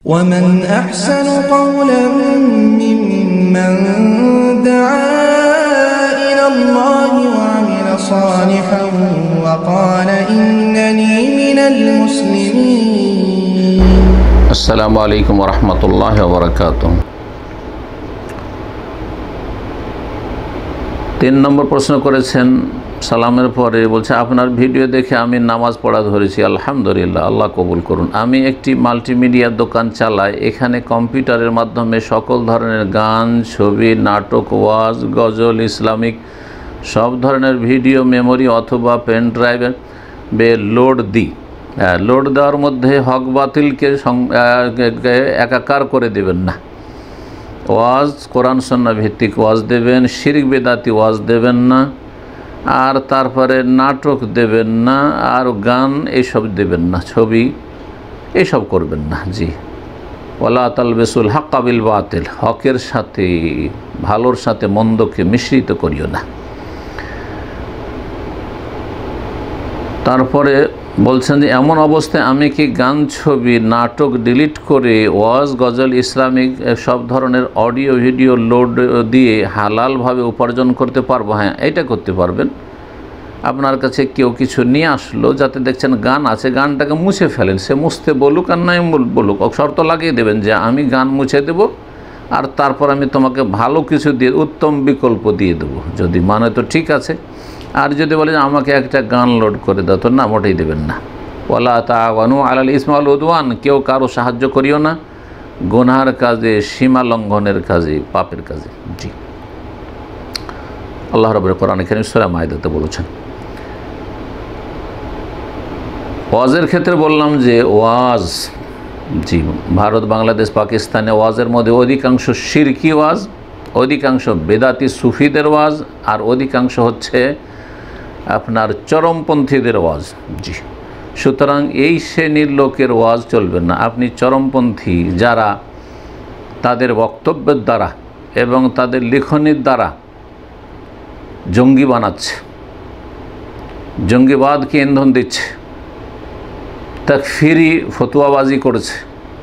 ومن أحسن قولا ممن دعا إلى الله وعمل صالحا وقال إنني من المسلمين. السلام عليكم ورحمة الله وبركاته. 3 নম্বর প্রশ্ন করেছেন সালামের পরে, বলছে আপনার ভিডিও দেখে আমি নামাজ পড়া ধরেছি, আলহামদুলিল্লাহ, আল্লাহ কবুল করুন। আমি একটি মাল্টিমিডিয়া দোকান চালাই, এখানে কম্পিউটারের মাধ্যমে সকল ধরনের গান, ছবি, নাটক, ওয়াজ, গজল, ইসলামিক সব ধরনের ভিডিও মেমোরি অথবা পেন ড্রাইভে লোড দিই। লোড দেওয়ার মধ্যে হক বাতিলকে একাকার করে দেবেন না। ওয়াজ কোরআন সুন্নাহ ভিত্তিক ওয়াজ দেবেন, শিরক বেদাতি ওয়াজ দেবেন না, আর তারপরে নাটক দেবেন না, আর গান এইসব দেবেন না, ছবি এইসব করবেন না। জি, ওয়ালা তালবিসুল হাক্কা বিল বাতিল, হকের সাথে ভালোর সাথে মন্দকে মিশ্রিত করিও না। তারপরে বলছেন যে এমন অবস্থায় আমি কি গান, ছবি, নাটক ডিলিট করে ওয়াজ, গজল, ইসলামিক সব ধরনের অডিও ভিডিও লোড দিয়ে হালালভাবে উপার্জন করতে পারবো? হ্যাঁ, এটা করতে পারবেন। আপনার কাছে কেউ কিছু নিয়ে আসলো, যাতে দেখছেন গান আছে, গানটাকে মুছে ফেলেন। সে মুছতে বলুক আর নাই বলুক, শর্ত লাগিয়ে দেবেন যে আমি গান মুছে দেব, আর তারপর আমি তোমাকে ভালো কিছু দিয়ে উত্তম বিকল্প দিয়ে দেবো। যদি মানে তো ঠিক আছে, আর যদি বলে যে আমাকে একটা গান লোড করে দাও, তো না, মোটেই দেবেন না। ওয়ালা তাআওয়ানু আলাল ইসমি ওয়াল উদওয়ান, কেউ কারো সাহায্য করিও না গুনাহের কাজে, সীমা লঙ্ঘনের কাজে, পাপের কাজে। জি, আল্লাহ রাব্বুল কোরআন কারীম সূরা মাইদাতে বলেছেন। ওয়াজের ক্ষেত্রে বললাম যে ওয়াজ, জি, ভারত, বাংলাদেশ, পাকিস্তানে ওয়াজের মধ্যে অধিকাংশ শিরকি ওয়াজ, অধিকাংশ বেদাতি সুফিদের ওয়াজ, আর অধিকাংশ হচ্ছে আপনার চরমপন্থীদের ওয়াজ। জি, সুতরাং এই শ্রেণীর লোকের ওয়াজ চলবে না। আপনি চরমপন্থী যারা তাদের বক্তব্যের দ্বারা এবং তাদের লিখনির দ্বারা জঙ্গি বানাচ্ছে, জঙ্গিবাদকে ইন্ধন দিচ্ছে, তাকফিরি ফতোয়াবাজি করেছে,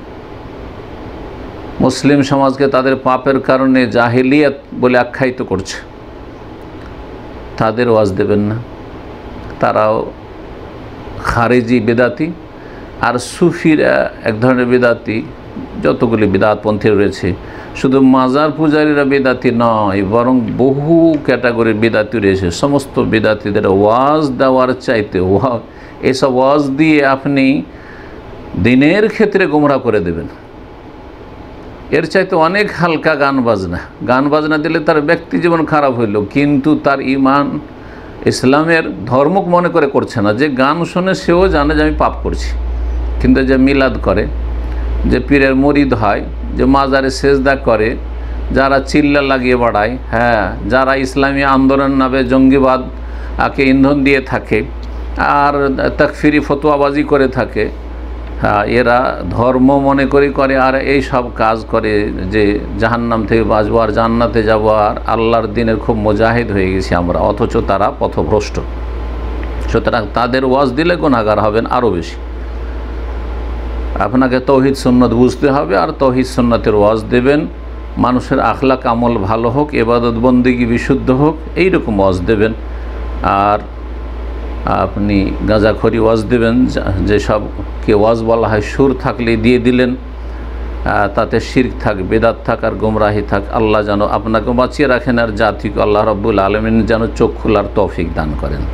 মুসলিম সমাজকে তাদের পাপের কারণে জাহিলিয়াত বলে আখ্যায়িত করছে, তাদের ওয়াজ দেবেন না। তারাও খারেজি বেদাতি, আর সুফিরা এক ধরনের বেদাতি। যতগুলি বেদাতপন্থী রয়েছে, শুধু মাজার পূজারীরা বেদাতি নয়, বরং বহু ক্যাটাগরির বেদাতি রয়েছে। সমস্ত বেদাতিদের ওয়াজ দেওয়ার চাইতে এসব ওয়াজ দিয়ে আপনি দিনের ক্ষেত্রে গোমরাহ করে দেবেন। এর চাইতে অনেক হালকা গান বাজনা দিলে তার ব্যক্তি জীবন খারাপ হইল, কিন্তু তার ঈমান ইসলামের ধর্মক মনে করে করছে না। যে গান শুনে সেও জানে যে আমি পাপ করছি, কিন্তু যে মিলাদ করে, যে পীরের মুরিদ হয়, যে মাজারে সেজদা করে, যারা চিল্লা লাগিয়ে বাড়ায়, হ্যাঁ, যারা ইসলামী আন্দোলন নামে জঙ্গিবাদকে ইন্ধন দিয়ে থাকে আর তাকফিরি ফতোয়াবাজি করে থাকে, হ্যাঁ, এরা ধর্ম মনে করে আর এই সব কাজ করে যে জাহান্নাম থেকে বাঁচবো আর জান্নাতে যাবো আর আল্লাহর দিনের খুব মুজাহিদ হয়ে গেছি আমরা, অথচ তারা পথভ্রষ্ট। সুতরাং তাদের ওয়াজ দিলে গুনাহগার হবেন আরও বেশি। আপনাকে তৌহিদ সুন্নত বুঝতে হবে, আর তৌহিদ সুন্নতের ওয়াজ দেবেন। মানুষের আখলাক আমল ভালো হোক, ইবাদত বন্দেগী বিশুদ্ধ হোক, এইরকম ওয়াজ দেবেন। আর আপনি গাঁজাখড়ি ওয়াজ দেবেন, যেসবকে ওয়াজ বলা হয় সুর থাকলে দিয়ে দিলেন, তাতে শিরক থাক, বেদাত থাক, আর গোমরাহি থাক। আল্লাহ যেন আপনাকে বাঁচিয়ে রাখেন, আর জাতিকে আল্লাহ রাব্বুল আলামিন যেন চোখ খোলার তৌফিক দান করেন।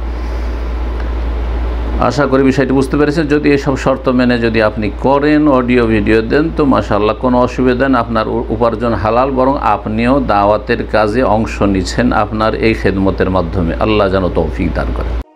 আশা করি বিষয়টি বুঝতে পেরেছেন। যদি এসব শর্ত মেনে যদি আপনি করেন, অডিও ভিডিও দেন, তো মাশাআল্লাহ কোনো অসুবিধা নেই, আপনার উপার্জন হালাল, বরং আপনিও দাওয়াতের কাজে অংশ নিচ্ছেন আপনার এই খেদমতের মাধ্যমে। আল্লাহ যেন তৌফিক দান করেন।